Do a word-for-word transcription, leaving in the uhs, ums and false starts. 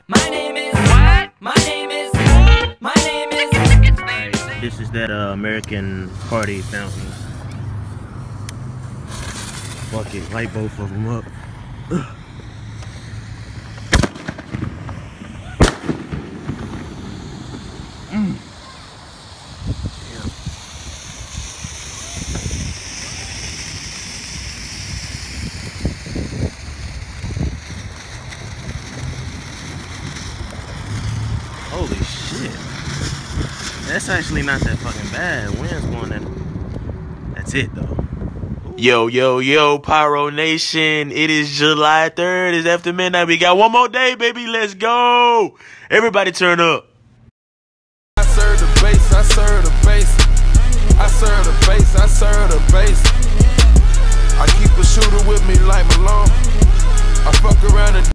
My name is what? My name is my name is Right, this is that uh, American party fountain. Fuck it, light both of them up. Ugh. Mm. Holy shit. That's actually not that fucking bad. Wind's going in. That's it though. Ooh. Yo, yo, yo, Pyro Nation. It is July third. It's after midnight. We got one more day, baby. Let's go. Everybody turn up. I serve the bass, I serve the bass. I serve the bass, I serve the bass. I keep a shooter with me like Malone. I fuck around and